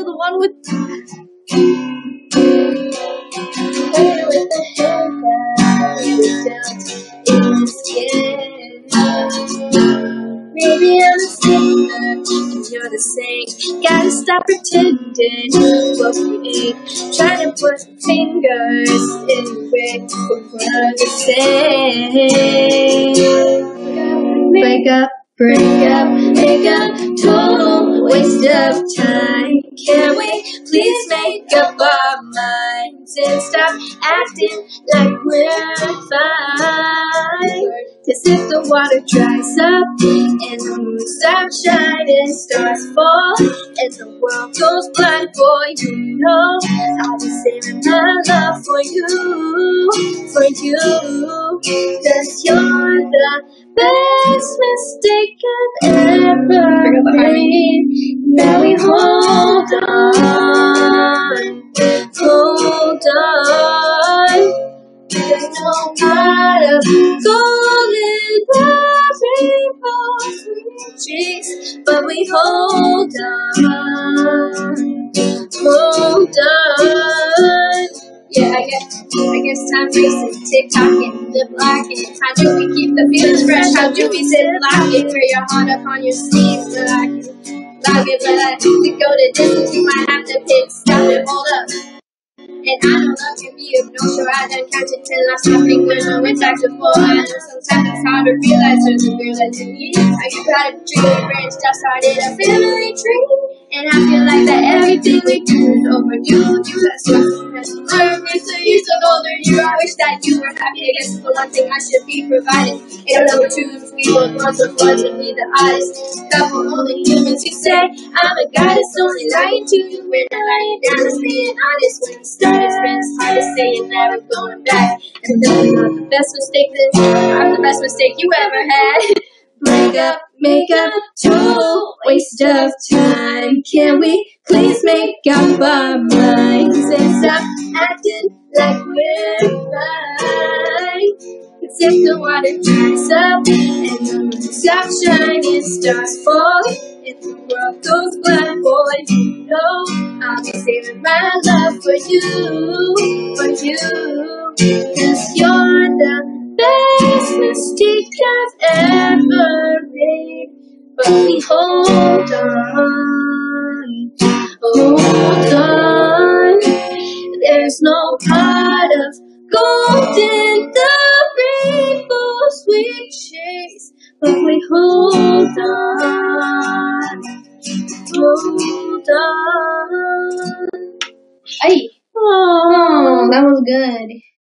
the one with the haircut you dealt in the skin. Maybe I'm the singer and you're the saint. Gotta stop pretending what we ain't. Trying to put fingers in where we're the same. Wake up, break up, make up, total waste of time. Can we please make up our minds and stop acting like we're fine? 'Cause if the water dries up and the moon stops shining, stars fall and the world goes blind, boy, you know I'll be saving my love for you. 'Cause you're the best mistake I've ever made. Now we hold on. There's no pot of gold in the rainbow's cheeks, but we hold on. Yeah, I guess time racing, tick-tocking, lip-locking. How do we keep the feelings fresh? How do we sit and lock it? Wear your heart up on your sleeve, but I can lock it. But I think we go the distance, you might have to pick, stop it, hold up. And I know love can be of no sure. I done counted 10, lost my finger, and went back to 4. I know sometimes it's hard to realize there's a girl that's in me. How you got a tree, branch that started a family tree. And I feel like that everything we do is overdue. You got something that you learn, so you're so older. I wish that you were happy. I guess it's the one thing I should be providing. Ain't no number twos, we both want some fun to be the oddest couple, only humans who say I'm a goddess, only lying to you. We're not lying down, just being honest. When you started, friends, hard to say you're never going back. And though I'm not the best mistake, then I'm the best mistake you ever had. Break up, make up, total waste of time. Can we please make up our minds and stop acting like we're fine? 'Cause if the water dries up and the moon stops shining, stars fall, and the world goes blind, boy, you know I'll be saving my love for you. 'Cause you're the best mistake I've ever made. But we hold on. There's no pot of gold in the rainbows we chase, but we hold on. Hey, oh, that was good.